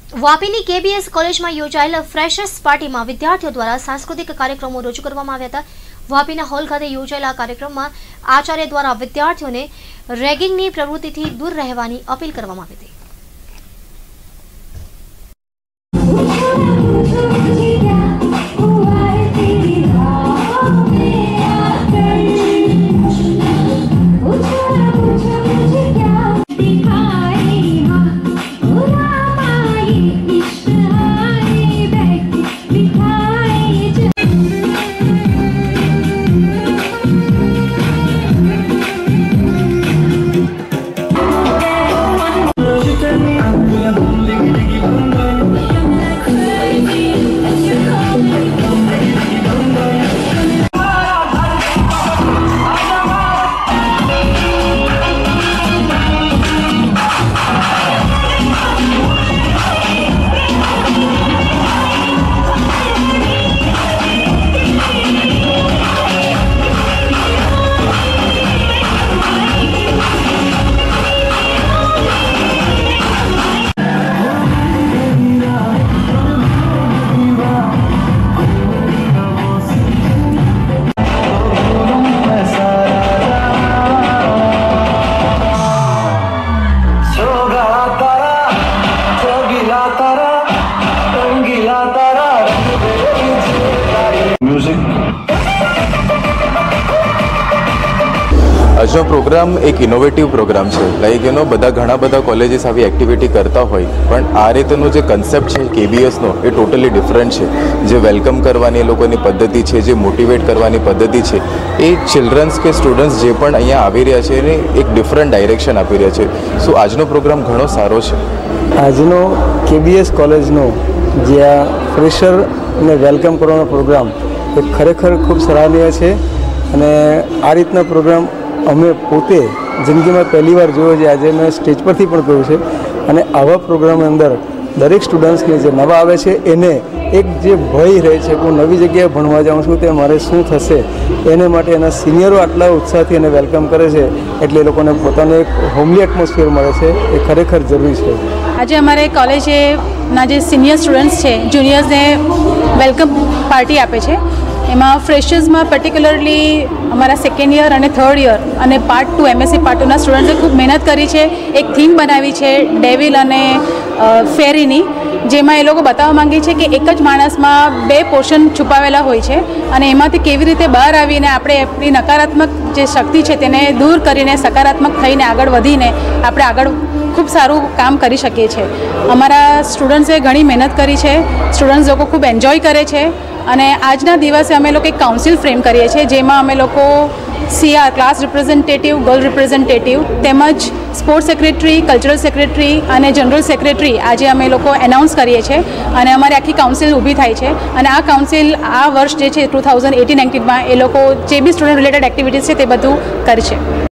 વાપીની KBS કોલેજમાં યોજાયેલ freshers પાર્ટીમાં વિદ્યાર્થીઓ દ્વારા સાંસ્કૃતિક કાર્યક્રમો રજૂ કરવામાં આવ્યા હતા। વાપીના હોલ ખાતે યોજાયેલા કાર્યક્રમમાં આચાર્ય દ્વારા વિદ્યાર્થીઓને રેગિંગની પ્રવૃત્તિથી દૂર રહેવાની અપીલ કરવામાં આવી હતી। આજનો પ્રોગ્રામ એક ઇનોવેટિવ પ્રોગ્રામ છે। લાઈક ઘણા બધા કોલેજીસ આવી એક્ટિવિટી કરતા હોય, પણ આ રીતનો જે કન્સેપ્ટ છે કેબીએસનો એ ટોટલી ડિફરન્ટ છે। જે વેલકમ કરવાની એ લોકોની પદ્ધતિ છે, જે મોટિવેટ કરવાની પદ્ધતિ છે, એ ચિલ્ડ્રન્સ કે સ્ટુડન્ટ્સ જે પણ અહીંયા આવી રહ્યા છે એને એક ડિફરન્ટ ડાયરેક્શન આપી રહ્યા છે। સો આજનો પ્રોગ્રામ ઘણો સારો છે। આજનો કેબીએસ કોલેજનો જે આ ફ્રેશરને વેલકમ કરવાનો પ્રોગ્રામ એ ખરેખર ખૂબ સરાહનીય છે અને આ રીતના પ્રોગ્રામ અમે પોતે જિંદગીમાં પહેલી વાર જોયો છે। આજે મેં સ્ટેજ પરથી પણ કહ્યું છે અને આવા પ્રોગ્રામની અંદર દરેક સ્ટુડન્ટ્સને જે નવા આવે છે એને એક જે ભય રહે છે કે હું નવી જગ્યાએ ભણવા જાઉં છું તે મારે શું થશે, એને માટે એના સિનિયરો આટલા ઉત્સાહથી એને વેલકમ કરે છે એટલે એ લોકોને પોતાનું એક હોમલી એટમોસ્ફિયર મળે છે, એ ખરેખર જરૂરી છે। આજે અમારે કોલેજના જે સિનિયર સ્ટુડન્ટ્સ છે, જુનિયર્સને વેલકમ પાર્ટી આપે છે। એમાં ફ્રેશર્સમાં પર્ટિક્યુલરલી અમારા સેકન્ડ યર અને થર્ડ યર અને પાર્ટ 2 MSc પાર્ટ 2ના સ્ટુડન્ટ્સે ખૂબ મહેનત કરી છે। એક થીમ બનાવી છે ડેવિલ અને ફેરીની, જેમાં એ લોકો બતાવવા માંગે છે કે એક જ માણસમાં 2 પોર્શન છુપાવેલા હોય છે અને એમાંથી કેવી રીતે બહાર આવીને આપણે આપણી નકારાત્મક જે શક્તિ છે તેને દૂર કરીને સકારાત્મક થઈને આગળ વધીને આપણે આગળ ખૂબ સારું કામ કરી શકીએ છીએ। અમારા સ્ટુડન્ટ્સે ઘણી મહેનત કરી છે, સ્ટુડન્ટ્સ લોકો ખૂબ એન્જોય કરે છે અને આજના દિવસે અમે લોકો એક કાઉન્સિલ ફ્રેમ કરીએ છીએ જેમાં અમે લોકો CR class representative, girl representative તેમજ સ્પોર્ટ્સ સેક્રેટરી, કલ્ચરલ સેક્રેટરી અને જનરલ સેક્રેટરી આજે અમે લોકો એનાઉન્સ કરીએ છીએ અને અમારી આખી કાઉન્સિલ ઊભી થાય છે અને આ કાઉન્સિલ આ વર્ષ જે છે 2018-19માં એ લોકો જે બી સ્ટુડન્ટ રિલેટેડ એક્ટિવિટીઝ છે તે બધું કરશે।